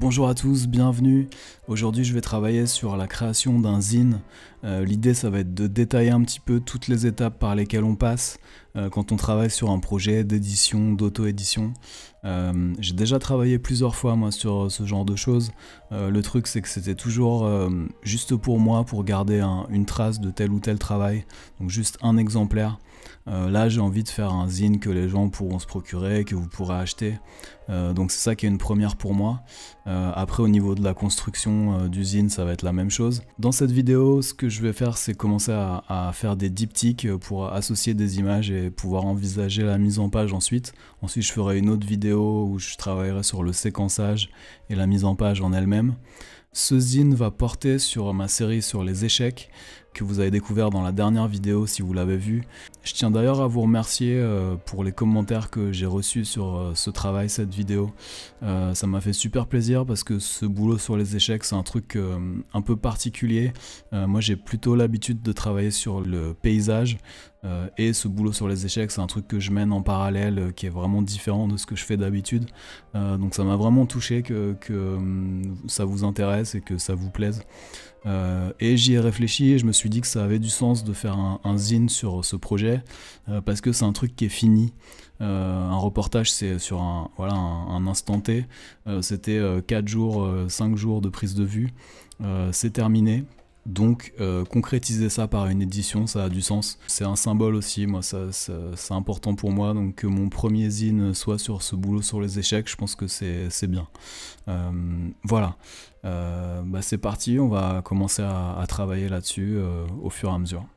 Bonjour à tous, bienvenue. Aujourd'hui je vais travailler sur la création d'un zine. L'idée ça va être de détailler un petit peu toutes les étapes par lesquelles on passe quand on travaille sur un projet d'édition, d'auto-édition. J'ai déjà travaillé plusieurs fois moi sur ce genre de choses. Le truc c'est que c'était toujours juste pour moi, pour garder une trace de tel ou tel travail, donc juste un exemplaire. Là j'ai envie de faire un zine que les gens pourront se procurer, que vous pourrez acheter, donc c'est ça qui est une première pour moi. Après au niveau de la construction du zine ça va être la même chose. Dans cette vidéo ce que je vais faire c'est commencer à faire des diptyques pour associer des images et pouvoir envisager la mise en page ensuite. Ensuite je ferai une autre vidéo où je travaillerai sur le séquençage et la mise en page en elle-même. Ce zine va porter sur ma série sur les échecs que vous avez découvert dans la dernière vidéo si vous l'avez vu. Je tiens d'ailleurs à vous remercier pour les commentaires que j'ai reçus sur ce travail, cette vidéo. Ça m'a fait super plaisir parce que ce boulot sur les échecs c'est un truc un peu particulier. Moi j'ai plutôt l'habitude de travailler sur le paysage et ce boulot sur les échecs c'est un truc que je mène en parallèle qui est vraiment différent de ce que je fais d'habitude. Donc ça m'a vraiment touché que ça vous intéresse et que ça vous plaise. Et j'y ai réfléchi et je me suis dit que ça avait du sens de faire un zine sur ce projet parce que c'est un truc qui est fini. Un reportage c'est sur un instant T, c'était 4 jours, 5 jours de prise de vue, c'est terminé. Donc concrétiser ça par une édition, ça a du sens. C'est un symbole aussi, moi c'est important pour moi, donc que mon premier zine soit sur ce boulot sur les échecs, je pense que c'est bien. Voilà, c'est parti, on va commencer à travailler là-dessus au fur et à mesure.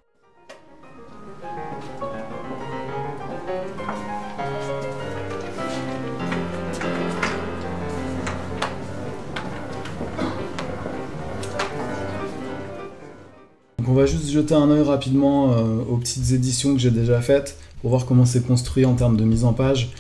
On va juste jeter un œil rapidement aux petites éditions que j'ai déjà faites pour voir comment c'est construit en termes de mise en page.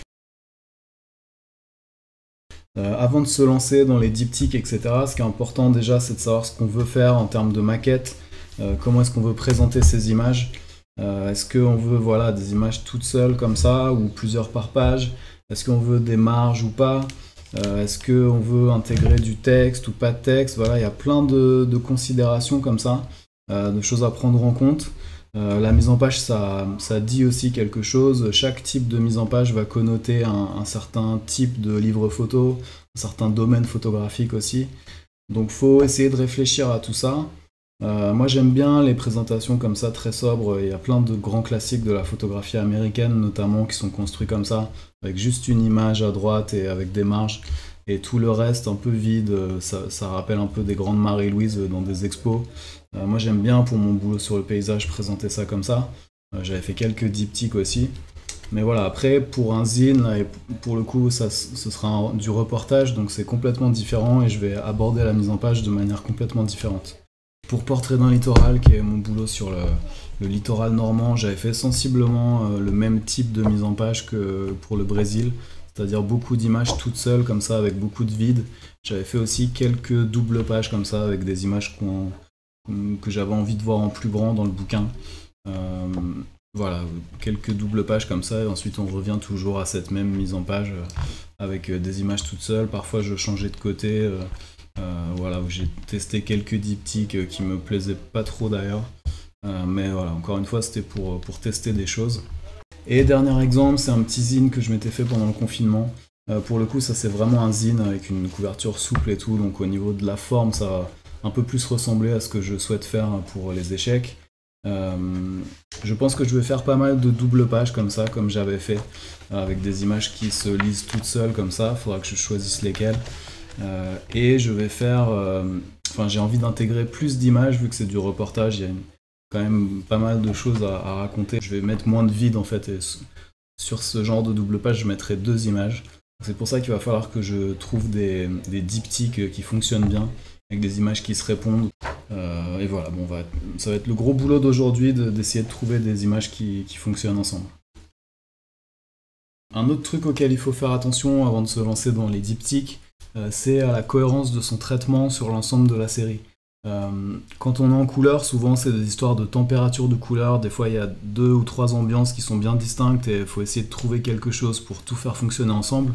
Avant de se lancer dans les diptyques, etc., ce qui est important déjà c'est de savoir ce qu'on veut faire en termes de maquette, comment est-ce qu'on veut présenter ces images. Est-ce qu'on veut des images toutes seules comme ça ou plusieurs par page? Est-ce qu'on veut des marges ou pas? Est-ce qu'on veut intégrer du texte ou pas de texte? Voilà, il y a plein de considérations comme ça. De choses à prendre en compte. La mise en page, ça dit aussi quelque chose. Chaque type de mise en page va connoter un certain type de livre photo, un certain domaine photographique aussi. Donc faut essayer de réfléchir à tout ça. Moi j'aime bien les présentations comme ça, très sobres. Il y a plein de grands classiques de la photographie américaine notamment qui sont construits comme ça, avec juste une image à droite et avec des marges. Et tout le reste un peu vide, ça rappelle un peu des grandes Marie-Louise dans des expos. Moi j'aime bien pour mon boulot sur le paysage présenter ça comme ça. J'avais fait quelques diptyques aussi. Mais voilà, après pour un zine, et pour le coup ce sera du reportage, donc c'est complètement différent et je vais aborder la mise en page de manière complètement différente. Pour Portrait d'un littoral, qui est mon boulot sur le littoral normand, j'avais fait sensiblement le même type de mise en page que pour le Brésil. C'est-à-dire beaucoup d'images toutes seules comme ça avec beaucoup de vide. J'avais fait aussi quelques doubles pages comme ça avec des images que j'avais envie de voir en plus grand dans le bouquin. Voilà, quelques doubles pages comme ça et ensuite on revient toujours à cette même mise en page avec des images toutes seules. Parfois je changeais de côté, voilà, où j'ai testé quelques diptyques qui me plaisaient pas trop d'ailleurs. Mais voilà, encore une fois c'était pour tester des choses. Et dernier exemple, c'est un petit zine que je m'étais fait pendant le confinement. Pour le coup, ça c'est vraiment un zine avec une couverture souple et tout, donc au niveau de la forme, ça va un peu plus ressembler à ce que je souhaite faire pour les échecs. Je pense que je vais faire pas mal de double pages comme ça, comme j'avais fait, avec des images qui se lisent toutes seules comme ça, il faudra que je choisisse lesquelles. Et je vais faire... j'ai envie d'intégrer plus d'images, vu que c'est du reportage, il y a quand même pas mal de choses à raconter. Je vais mettre moins de vide en fait, et sur ce genre de double page, je mettrai 2 images. C'est pour ça qu'il va falloir que je trouve des diptyques qui fonctionnent bien, avec des images qui se répondent. Et voilà, bon, ça va être le gros boulot d'aujourd'hui, d'essayer de trouver des images qui fonctionnent ensemble. Un autre truc auquel il faut faire attention avant de se lancer dans les diptyques, c'est à la cohérence de son traitement sur l'ensemble de la série. Quand on est en couleur, souvent c'est des histoires de température de couleur, des fois il y a 2 ou 3 ambiances qui sont bien distinctes et il faut essayer de trouver quelque chose pour tout faire fonctionner ensemble.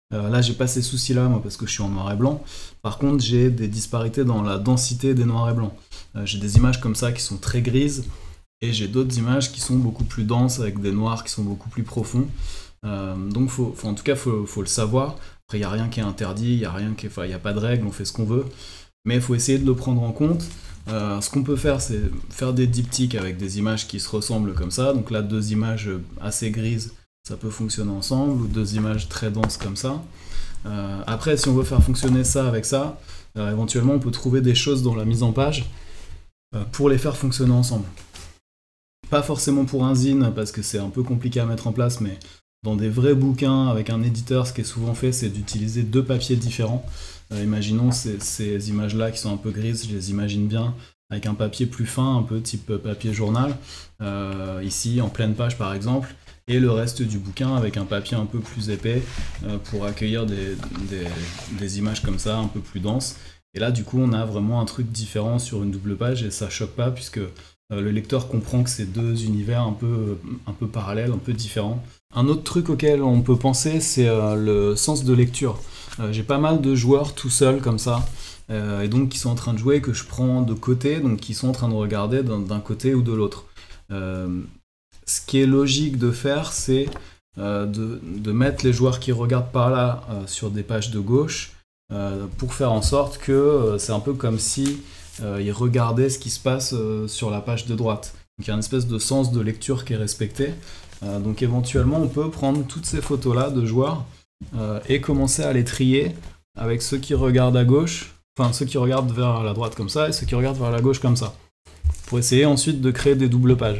Là, j'ai pas ces soucis-là, moi, parce que je suis en noir et blanc. Par contre, j'ai des disparités dans la densité des noirs et blancs. J'ai des images comme ça qui sont très grises, et j'ai d'autres images qui sont beaucoup plus denses, avec des noirs qui sont beaucoup plus profonds. Donc, en tout cas, faut le savoir. Après, il n'y a rien qui est interdit, il n'y a pas de règle, on fait ce qu'on veut. Mais il faut essayer de le prendre en compte. Ce qu'on peut faire, c'est faire des diptyques avec des images qui se ressemblent comme ça. Donc là, 2 images assez grises, ça peut fonctionner ensemble, ou 2 images très denses comme ça. Après, si on veut faire fonctionner ça avec ça, éventuellement on peut trouver des choses dans la mise en page pour les faire fonctionner ensemble. Pas forcément pour un zine, parce que c'est un peu compliqué à mettre en place, mais dans des vrais bouquins avec un éditeur, ce qui est souvent fait, c'est d'utiliser 2 papiers différents. Imaginons ces images-là qui sont un peu grises, je les imagine bien avec un papier plus fin, un peu type papier journal, ici en pleine page par exemple, et le reste du bouquin avec un papier un peu plus épais pour accueillir des images comme ça, un peu plus denses. Et là, du coup, on a vraiment un truc différent sur une double page et ça choque pas puisque le lecteur comprend que c'est 2 univers un peu parallèles, un peu différents. Un autre truc auquel on peut penser, c'est le sens de lecture. J'ai pas mal de joueurs tout seuls comme ça, et donc qui sont en train de jouer, que je prends de côté, donc qui sont en train de regarder d'un côté ou de l'autre. Ce qui est logique de faire, c'est de mettre les joueurs qui regardent par là sur des pages de gauche, pour faire en sorte que c'est un peu comme si ils regardaient ce qui se passe sur la page de droite. Donc il y a une espèce de sens de lecture qui est respecté. Donc éventuellement on peut prendre toutes ces photos là de joueurs et commencer à les trier avec ceux qui regardent à gauche, enfin ceux qui regardent vers la droite comme ça et ceux qui regardent vers la gauche comme ça, pour essayer ensuite de créer des doubles pages.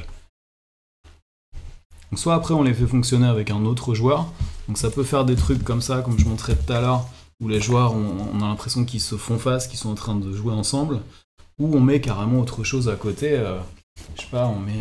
Donc soit après on les fait fonctionner avec un autre joueur, donc ça peut faire des trucs comme ça, comme je montrais tout à l'heure, où les joueurs on a l'impression qu'ils se font face, qu'ils sont en train de jouer ensemble, ou on met carrément autre chose à côté, je sais pas, on met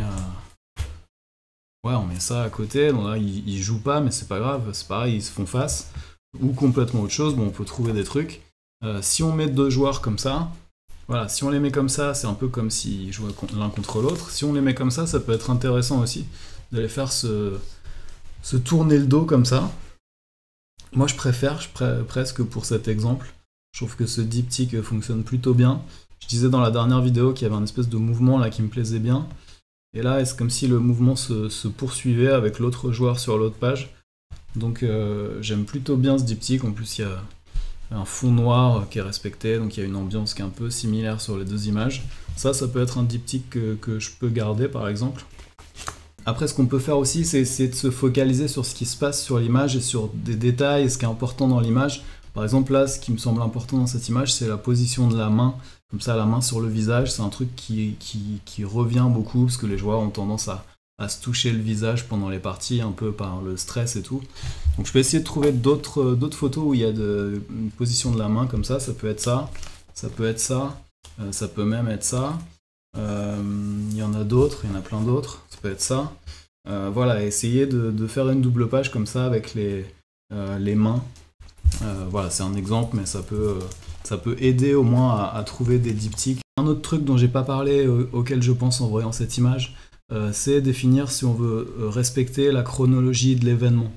ça à côté, donc là ils jouent pas mais c'est pas grave, c'est pareil, ils se font face, ou complètement autre chose, bon on peut trouver des trucs. Si on met 2 joueurs comme ça, voilà, si on les met comme ça, c'est un peu comme s'ils jouaient l'un contre l'autre. Si on les met comme ça peut être intéressant aussi de les faire se tourner le dos comme ça. Moi je préfère presque pour cet exemple, je trouve que ce diptyque fonctionne plutôt bien. Je disais dans la dernière vidéo qu'il y avait un espèce de mouvement là qui me plaisait bien. Et là, c'est comme si le mouvement se poursuivait avec l'autre joueur sur l'autre page. Donc j'aime plutôt bien ce diptyque. En plus, il y a un fond noir qui est respecté, donc il y a une ambiance qui est un peu similaire sur les 2 images. Ça peut être un diptyque que je peux garder, par exemple. Après, ce qu'on peut faire aussi, c'est essayer de se focaliser sur ce qui se passe sur l'image et sur des détails, ce qui est important dans l'image. Par exemple, là, ce qui me semble important dans cette image, c'est la position de la main. Comme ça, la main sur le visage, c'est un truc qui revient beaucoup, parce que les joueurs ont tendance à se toucher le visage pendant les parties, un peu par le stress et tout. Donc je peux essayer de trouver d'autres photos où il y a une position de la main comme ça peut être ça, ça peut être ça, ça peut même être ça. Il y en a d'autres, il y en a plein d'autres, ça peut être ça. Voilà, essayer de faire une double page comme ça avec les mains. Voilà, c'est un exemple, mais ça peut aider au moins à trouver des diptyques. Un autre truc dont j'ai pas parlé, auquel je pense en voyant cette image, c'est définir si on veut respecter la chronologie de l'événement.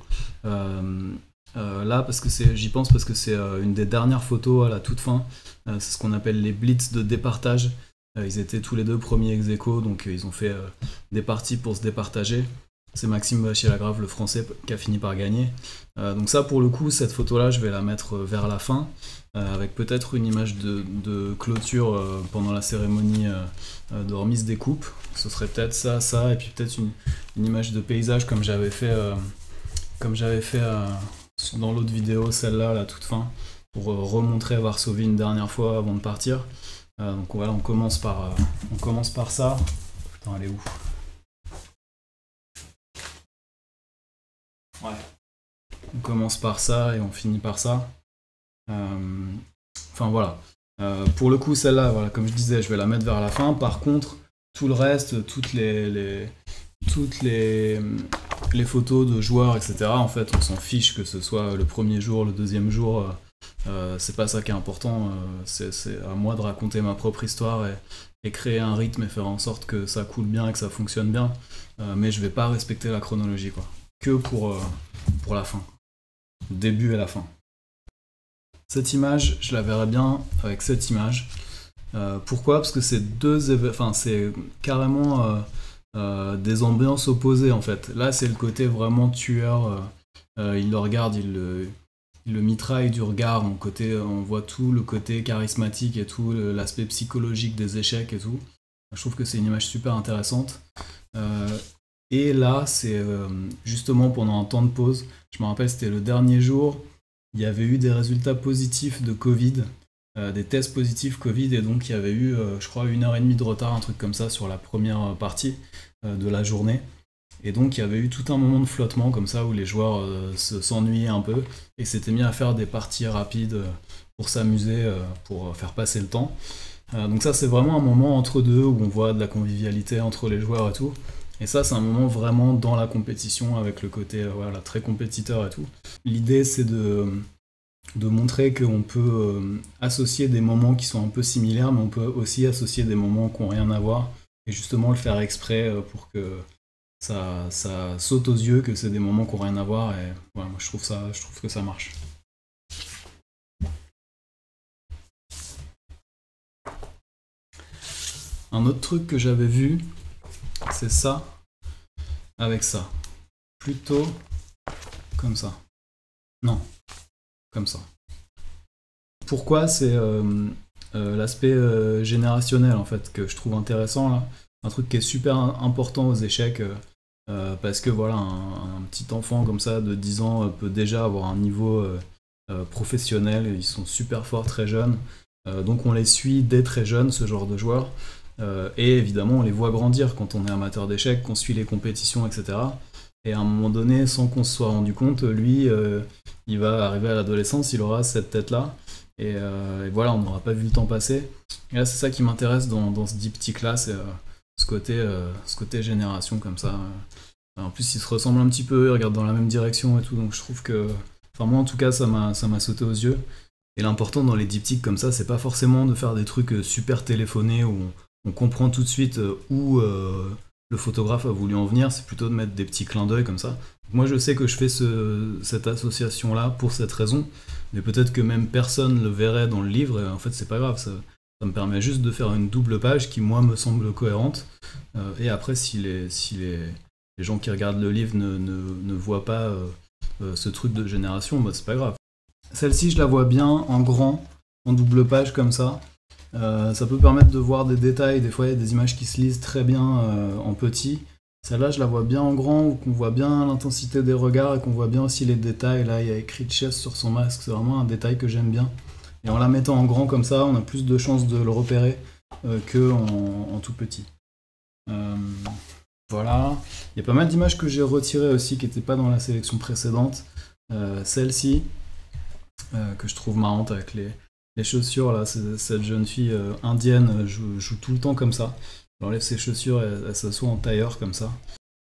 Là, j'y pense parce que c'est une des dernières photos à la toute fin. C'est ce qu'on appelle les blitz de départage. Ils étaient tous les 2 premiers ex aequo, donc ils ont fait des parties pour se départager. C'est Maxime Bachier-Lagrave, le français, qui a fini par gagner. Donc ça, pour le coup, cette photo-là, je vais la mettre vers la fin, avec peut-être une image de clôture pendant la cérémonie de remise des coupes. Ce serait peut-être ça, et puis peut-être une image de paysage comme j'avais fait dans l'autre vidéo, celle-là, la toute fin, pour remontrer Varsovie une dernière fois avant de partir. Donc voilà, on commence par ça. Putain, elle est où ? Ouais. On commence par ça et on finit par ça. Enfin voilà. Pour le coup, celle-là, voilà, comme je disais, je vais la mettre vers la fin. Par contre, tout le reste, toutes les photos de joueurs, etc., en fait, on s'en fiche que ce soit le premier jour, le deuxième jour. C'est pas ça qui est important. C'est à moi de raconter ma propre histoire et créer un rythme et faire en sorte que ça coule bien et que ça fonctionne bien. Mais je vais pas respecter la chronologie, quoi. Que pour la fin. Le début et la fin. Cette image, je la verrais bien avec cette image. Pourquoi? Parce que c'est c'est carrément des ambiances opposées en fait. Là, c'est le côté vraiment tueur. Il le regarde, il le mitraille du regard. On voit tout le côté charismatique et tout, l'aspect psychologique des échecs et tout. Je trouve que c'est une image super intéressante. Et là, c'est justement pendant un temps de pause. Je me rappelle, c'était le dernier jour. Il y avait eu des résultats positifs de Covid, des tests positifs Covid, et donc il y avait eu, je crois, 1h30 de retard, un truc comme ça, sur la première partie de la journée. Et donc il y avait eu tout un moment de flottement comme ça où les joueurs s'ennuyaient un peu et s'étaient mis à faire des parties rapides pour s'amuser, pour faire passer le temps. Donc ça, c'est vraiment un moment entre deux où on voit de la convivialité entre les joueurs et tout. Et ça, c'est un moment vraiment dans la compétition avec le côté voilà, très compétiteur et tout. L'idée, c'est de montrer qu'on peut associer des moments qui sont un peu similaires, mais on peut aussi associer des moments qui n'ont rien à voir, et justement le faire exprès pour que ça saute aux yeux que c'est des moments qui n'ont rien à voir, et voilà, moi je trouve que ça marche. Un autre truc que j'avais vu, c'est ça avec ça. Plutôt comme ça. Non, comme ça. Pourquoi? C'est l'aspect générationnel en fait que je trouve intéressant là. Un truc qui est super important aux échecs parce que voilà, un petit enfant comme ça de 10 ans peut déjà avoir un niveau professionnel, ils sont super forts très jeunes, donc on les suit dès très jeunes, ce genre de joueurs. Et évidemment, on les voit grandir quand on est amateur d'échecs, qu'on suit les compétitions, etc. Et à un moment donné, sans qu'on se soit rendu compte, lui, il va arriver à l'adolescence, il aura cette tête-là. Et voilà, on n'aura pas vu le temps passer. Et là, c'est ça qui m'intéresse dans ce diptyque-là, c'est ce côté génération comme ça. En plus, ils se ressemblent un petit peu, ils regardent dans la même direction et tout, donc je trouve que... Enfin, moi, en tout cas, ça m'a sauté aux yeux. Et l'important dans les diptyques comme ça, c'est pas forcément de faire des trucs super téléphonés où on comprend tout de suite où le photographe a voulu en venir, c'est plutôt de mettre des petits clins d'œil comme ça. Moi je sais que je fais cette association là pour cette raison, mais peut-être que même personne le verrait dans le livre, et en fait c'est pas grave, ça me permet juste de faire une double page qui moi me semble cohérente, et après si les gens qui regardent le livre ne voient pas ce truc de génération, bah c'est pas grave. Celle-ci je la vois bien en grand, en double page comme ça. Ça peut permettre de voir des détails, des fois il y a des images qui se lisent très bien en petit. Celle-là je la vois bien en grand, où qu'on voit bien l'intensité des regards et qu'on voit bien aussi les détails. Là il y a écrit chess sur son masque, c'est vraiment un détail que j'aime bien. Et en la mettant en grand comme ça, on a plus de chances de le repérer que en tout petit. Voilà. Il y a pas mal d'images que j'ai retirées aussi qui n'étaient pas dans la sélection précédente. Celle-ci, que je trouve marrante avec les chaussures, là, cette jeune fille indienne joue tout le temps comme ça. Elle enlève ses chaussures et elle s'assoit en tailleur comme ça.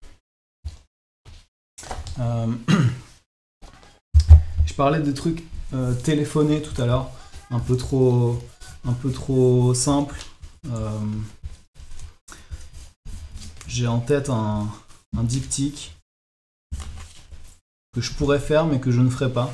Je parlais des trucs téléphonés tout à l'heure, un peu trop simple. J'ai en tête un diptyque que je pourrais faire mais que je ne ferai pas.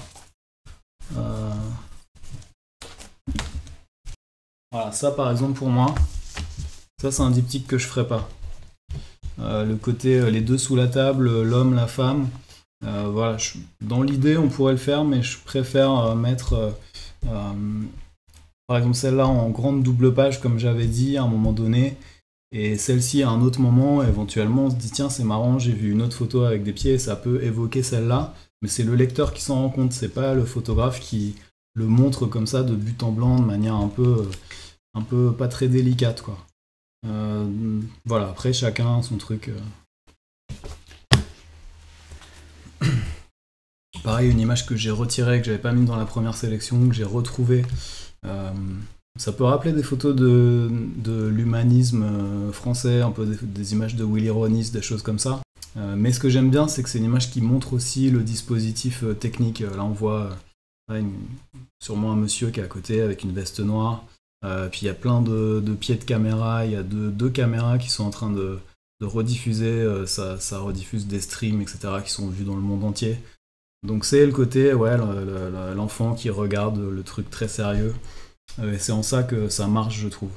Voilà, ça par exemple pour moi, ça c'est un diptyque que je ferais pas. Le côté les deux sous la table, l'homme, la femme, voilà, dans l'idée on pourrait le faire, mais je préfère mettre par exemple celle-là en grande double page comme j'avais dit à un moment donné, et celle-ci à un autre moment, éventuellement on se dit tiens c'est marrant, j'ai vu une autre photo avec des pieds, ça peut évoquer celle-là, mais c'est le lecteur qui s'en rend compte, c'est pas le photographe qui le montre comme ça de but en blanc de manière un peu pas très délicate quoi. Voilà, après chacun son truc. Pareil, une image que j'ai retirée, que j'avais pas mis dans la première sélection, que j'ai retrouvée. Ça peut rappeler des photos de l'humanisme français, un peu des images de Willy Ronis, des choses comme ça. Mais ce que j'aime bien, c'est que c'est une image qui montre aussi le dispositif technique. Là on voit sûrement un monsieur qui est à côté avec une veste noire. Puis il y a plein de pieds de caméra, il y a deux caméras qui sont en train de rediffuser, ça rediffuse des streams, etc., qui sont vus dans le monde entier. Donc c'est le côté, ouais, l'enfant qui regarde le truc très sérieux. Et c'est en ça que ça marche, je trouve.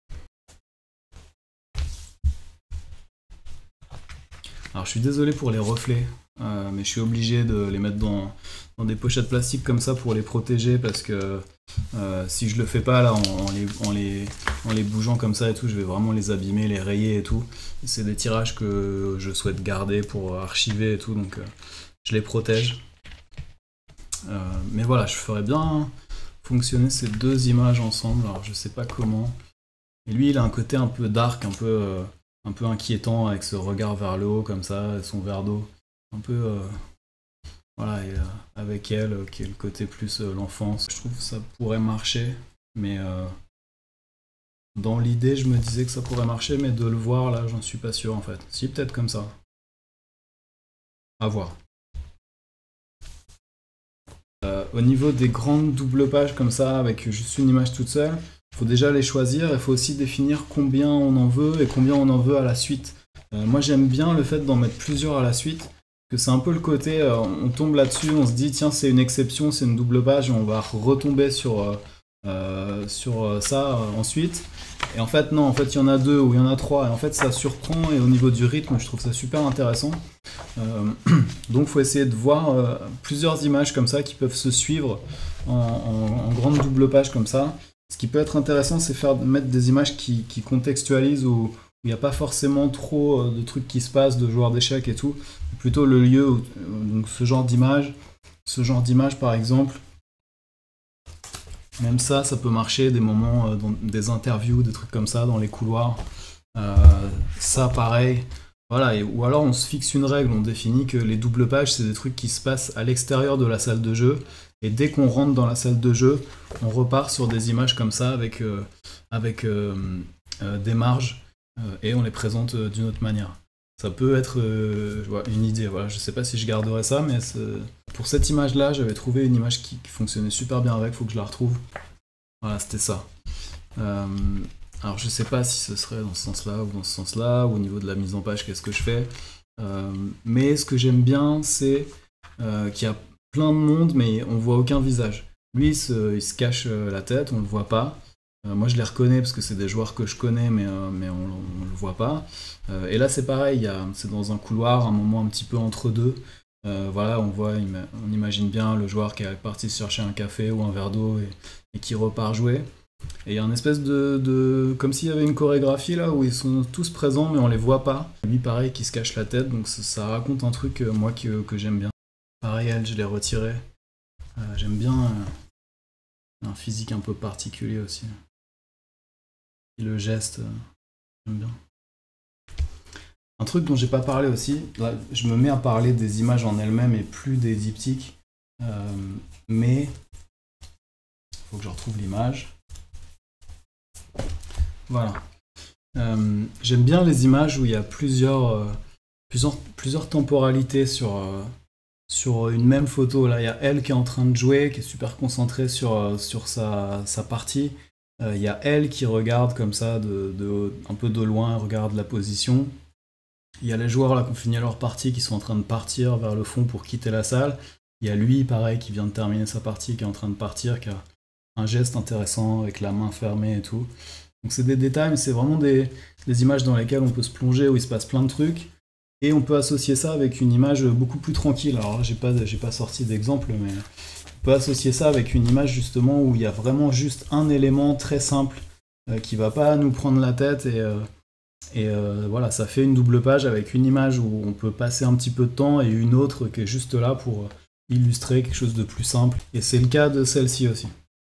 Alors je suis désolé pour les reflets, mais je suis obligé de les mettre dans des pochettes plastiques comme ça pour les protéger parce que si je le fais pas là en les bougeant comme ça et tout, je vais vraiment les abîmer, les rayer et tout. C'est des tirages que je souhaite garder pour archiver et tout, donc je les protège. Mais voilà, je ferais bien fonctionner ces deux images ensemble, alors je sais pas comment. Et lui il a un côté un peu dark, un peu inquiétant avec ce regard vers le haut comme ça, et son verre d'eau. Un peu... voilà, et avec elle, qui est le côté plus l'enfance. Je trouve que ça pourrait marcher, mais dans l'idée, je me disais que ça pourrait marcher, mais de le voir, là, j'en suis pas sûr, en fait. Si, peut-être comme ça. À voir. Au niveau des grandes doubles pages comme ça, avec juste une image toute seule, il faut déjà les choisir, il faut aussi définir combien on en veut et combien on en veut à la suite. Moi j'aime bien le fait d'en mettre plusieurs à la suite, que c'est un peu le côté, on tombe là-dessus, on se dit tiens c'est une exception, c'est une double page, et on va retomber sur ça ensuite. Et en fait non, en fait il y en a deux ou il y en a trois, et en fait ça surprend, et au niveau du rythme je trouve ça super intéressant. Donc il faut essayer de voir plusieurs images comme ça qui peuvent se suivre en grande double page comme ça. Ce qui peut être intéressant, c'est mettre des images qui contextualisent où il n'y a pas forcément trop de trucs qui se passent, de joueurs d'échecs et tout. Plutôt le lieu, donc ce genre d'image par exemple. Même ça peut marcher, des moments, dans des interviews, des trucs comme ça, dans les couloirs. Ça pareil. Voilà, ou alors on se fixe une règle, on définit que les doubles pages, c'est des trucs qui se passent à l'extérieur de la salle de jeu. Et dès qu'on rentre dans la salle de jeu, on repart sur des images comme ça avec des marges et on les présente d'une autre manière. Ça peut être une idée, voilà. Je sais pas si je garderai ça, mais pour cette image-là, j'avais trouvé une image qui fonctionnait super bien avec, faut que je la retrouve. Voilà, c'était ça. Alors je sais pas si ce serait dans ce sens-là ou dans ce sens-là, ou au niveau de la mise en page, qu'est-ce que je fais. Mais ce que j'aime bien, c'est qu'il y a plein de monde, mais on voit aucun visage. Lui, il se cache la tête, on le voit pas. Moi, je les reconnais parce que c'est des joueurs que je connais, mais on le voit pas. Et là, c'est pareil, c'est dans un couloir, un moment un petit peu entre deux. Voilà, on imagine bien le joueur qui est parti chercher un café ou un verre d'eau et qui repart jouer. Et il y a une espèce comme s'il y avait une chorégraphie là où ils sont tous présents mais on les voit pas. Lui pareil qui se cache la tête, donc ça raconte un truc moi que j'aime bien. Pareil elle, je l'ai retiré. J'aime bien un physique un peu particulier aussi. Et le geste, j'aime bien. Un truc dont j'ai pas parlé aussi, là je me mets à parler des images en elles-mêmes et plus des diptyques, mais faut que je retrouve l'image. Voilà. J'aime bien les images où il y a plusieurs temporalités sur une même photo. Là, il y a elle qui est en train de jouer, qui est super concentrée sur sa partie. Il y a elle qui regarde comme ça, un peu de loin, regarde la position. Il y a les joueurs là qui ont fini leur partie, qui sont en train de partir vers le fond pour quitter la salle. Il y a lui, pareil, qui vient de terminer sa partie, qui est en train de partir, qui a un geste intéressant avec la main fermée et tout. Donc c'est des détails, mais c'est vraiment des images dans lesquelles on peut se plonger, où il se passe plein de trucs. Et on peut associer ça avec une image beaucoup plus tranquille. Alors là, j'ai pas sorti d'exemple, mais on peut associer ça avec une image justement où il y a vraiment juste un élément très simple qui va pas nous prendre la tête et voilà, ça fait une double page avec une image où on peut passer un petit peu de temps et une autre qui est juste là pour illustrer quelque chose de plus simple. Et c'est le cas de celle-ci aussi.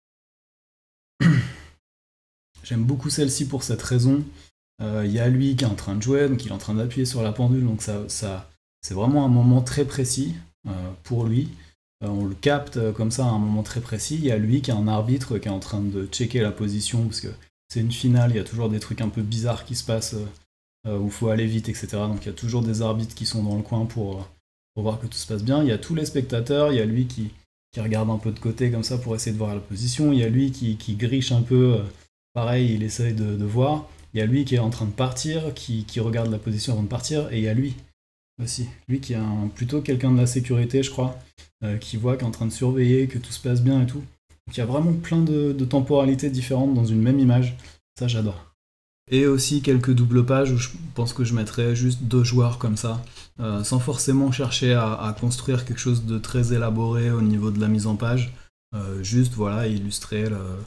J'aime beaucoup celle-ci pour cette raison. Il y a lui qui est en train de jouer, donc il est en train d'appuyer sur la pendule, donc ça c'est vraiment un moment très précis pour lui. On le capte comme ça à un moment très précis. Il y a lui qui est un arbitre qui est en train de checker la position, parce que c'est une finale, il y a toujours des trucs un peu bizarres qui se passent, où il faut aller vite, etc. Donc il y a toujours des arbitres qui sont dans le coin pour voir que tout se passe bien. Il y a tous les spectateurs, il y a lui qui regarde un peu de côté comme ça pour essayer de voir la position. Il y a lui qui griche un peu, pareil, il essaye de voir. Il y a lui qui est en train de partir, qui regarde la position avant de partir, et il y a lui aussi. Lui qui est plutôt quelqu'un de la sécurité, je crois, qui voit qu'il est en train de surveiller, que tout se passe bien et tout. Donc il y a vraiment plein de temporalités différentes dans une même image. Ça, j'adore. Et aussi quelques doubles pages où je pense que je mettrais juste 2 joueurs comme ça, sans forcément chercher à construire quelque chose de très élaboré au niveau de la mise en page. Juste voilà, illustrer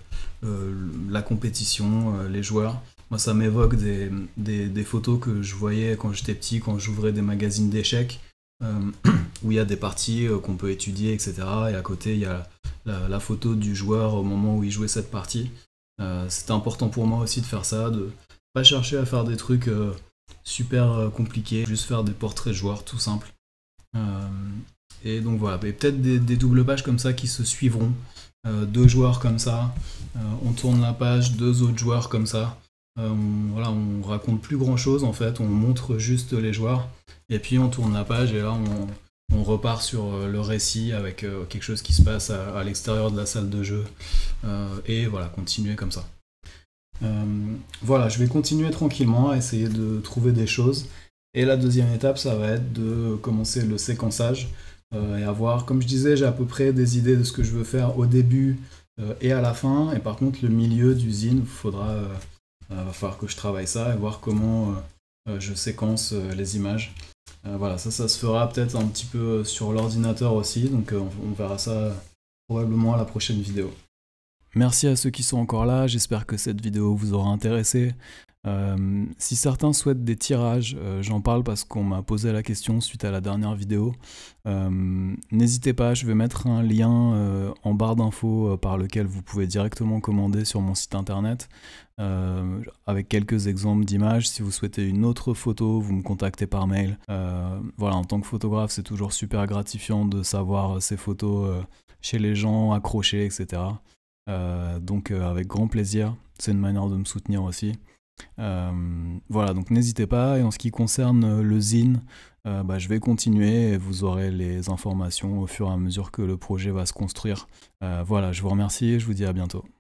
la compétition, les joueurs. Moi, ça m'évoque des photos que je voyais quand j'étais petit, quand j'ouvrais des magazines d'échecs, où il y a des parties qu'on peut étudier, etc. Et à côté, il y a la photo du joueur au moment où il jouait cette partie. C'était important pour moi aussi de faire ça, de pas chercher à faire des trucs super compliqués, juste faire des portraits de joueurs tout simples. Et donc voilà, et peut-être des doubles pages comme ça qui se suivront. 2 joueurs comme ça, on tourne la page, 2 autres joueurs comme ça. Voilà, on raconte plus grand chose en fait, on montre juste les joueurs, et puis on tourne la page et là on repart sur le récit avec quelque chose qui se passe à l'extérieur de la salle de jeu. Et voilà, continuer comme ça. Voilà, je vais continuer tranquillement à essayer de trouver des choses. Et la deuxième étape, ça va être de commencer le séquençage et avoir, comme je disais, j'ai à peu près des idées de ce que je veux faire au début et à la fin. Et par contre, le milieu du zine, va falloir que je travaille ça et voir comment je séquence les images. Voilà, ça se fera peut-être un petit peu sur l'ordinateur aussi, donc on verra ça probablement à la prochaine vidéo. Merci à ceux qui sont encore là, j'espère que cette vidéo vous aura intéressé. Si certains souhaitent des tirages, j'en parle parce qu'on m'a posé la question suite à la dernière vidéo. N'hésitez pas, je vais mettre un lien en barre d'infos par lequel vous pouvez directement commander sur mon site internet avec quelques exemples d'images. Si vous souhaitez une autre photo, vous me contactez par mail. Voilà, en tant que photographe, c'est toujours super gratifiant de savoir ces photos chez les gens, accrochées, etc. Donc avec grand plaisir, c'est une manière de me soutenir aussi. Voilà, donc n'hésitez pas. Et en ce qui concerne le zine, je vais continuer et vous aurez les informations au fur et à mesure que le projet va se construire. Voilà, je vous remercie et je vous dis à bientôt.